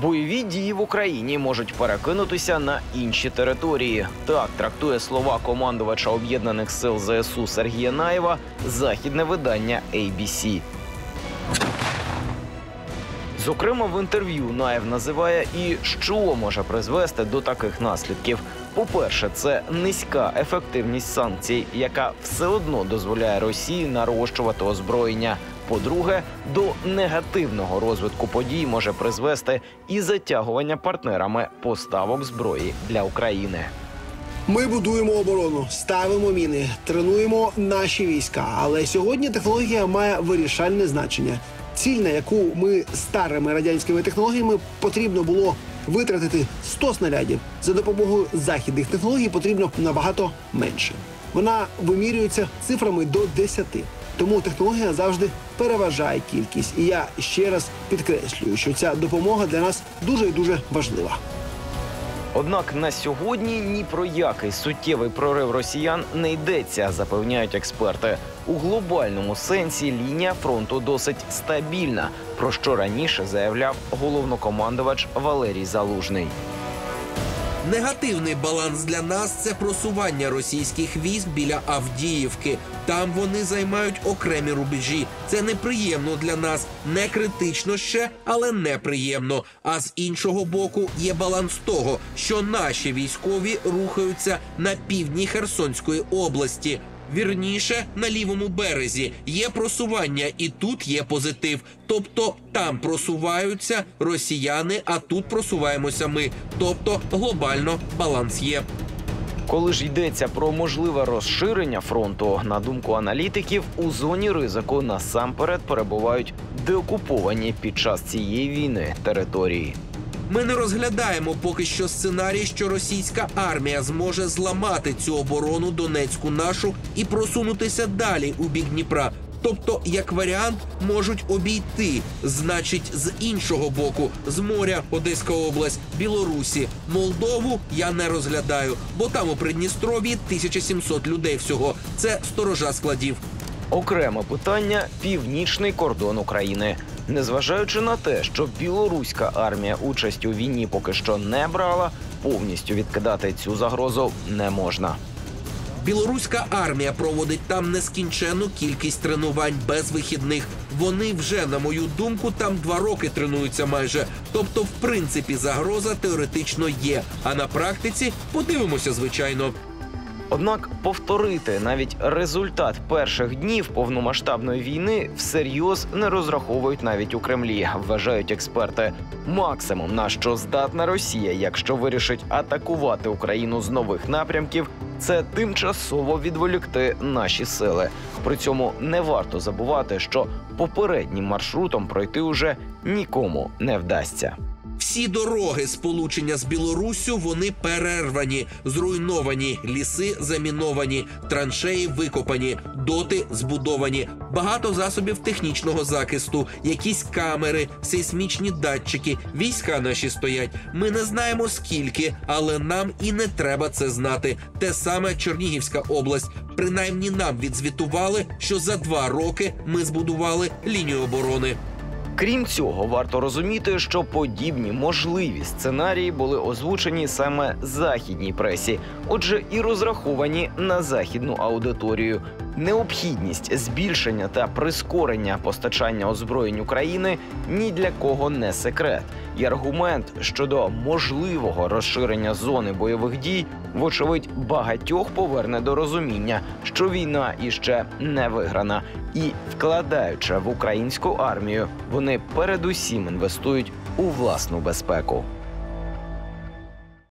Бойові дії в Україні можуть перекинутися на інші території. Так трактує слова командувача Об'єднаних сил ЗСУ Сергія Наєва західне видання ABC. Зокрема, в інтерв'ю Наєв називає і що може призвести до таких наслідків. По-перше, це низька ефективність санкцій, яка все одно дозволяє Росії нарощувати озброєння. По-друге, до негативного розвитку подій може призвести і затягування партнерами поставок зброї для України. Ми будуємо оборону, ставимо міни, тренуємо наші війська. Але сьогодні технологія має вирішальне значення. Ціль, на яку ми старими радянськими технологіями потрібно було витратити 100 снарядів, за допомогою західних технологій потрібно набагато менше. Вона вимірюється цифрами до 10. Тому технологія завжди переважає кількість. І я ще раз підкреслюю, що ця допомога для нас дуже і дуже важлива. Однак на сьогодні ні про який суттєвий прорив росіян не йдеться, запевняють експерти. У глобальному сенсі лінія фронту досить стабільна, про що раніше заявляв головнокомандувач Валерій Залужний. Негативний баланс для нас – це просування російських військ біля Авдіївки. Там вони займають окремі рубежі. Це неприємно для нас. Не критично ще, але неприємно. А з іншого боку є баланс того, що наші військові рухаються на півдні Херсонської області. Вірніше, на лівому березі є просування, і тут є позитив. Тобто там просуваються росіяни, а тут просуваємося ми. Тобто глобально баланс є. Коли ж йдеться про можливе розширення фронту, на думку аналітиків, у зоні ризику насамперед перебувають деокуповані під час цієї війни території. Ми не розглядаємо поки що сценарій, що російська армія зможе зламати цю оборону Донецьку нашу і просунутися далі у бік Дніпра. Тобто, як варіант, можуть обійти, значить, з іншого боку, з моря, Одеська область, Білорусі, Молдову я не розглядаю, бо там у Придністров'ї 1700 людей всього. Це сторожа складів. Окреме питання – північний кордон України. Незважаючи на те, що білоруська армія участь у війні поки що не брала, повністю відкидати цю загрозу не можна. Білоруська армія проводить там нескінченну кількість тренувань без вихідних. Вони вже, на мою думку, там 2 роки тренуються майже. Тобто, в принципі, загроза теоретично є. А на практиці подивимося, звичайно. Однак повторити навіть результат перших днів повномасштабної війни всерйоз не розраховують навіть у Кремлі, вважають експерти. Максимум, на що здатна Росія, якщо вирішить атакувати Україну з нових напрямків, це тимчасово відволікти наші сили. При цьому не варто забувати, що попереднім маршрутом пройти уже нікому не вдасться. Всі дороги сполучення з Білоруссю, вони перервані, зруйновані, ліси заміновані, траншеї викопані, доти збудовані, багато засобів технічного захисту, якісь камери, сейсмічні датчики, війська наші стоять. Ми не знаємо скільки, але нам і не треба це знати. Те саме Чернігівська область. Принаймні нам відзвітували, що за 2 роки ми збудували лінію оборони. Крім цього, варто розуміти, що подібні можливі сценарії були озвучені саме західній пресі, отже, і розраховані на західну аудиторію. Необхідність збільшення та прискорення постачання озброєнь України ні для кого не секрет. І аргумент щодо можливого розширення зони бойових дій, вочевидь, багатьох поверне до розуміння, що війна іще не виграна. І, вкладаючи в українську армію, вони передусім інвестують у власну безпеку.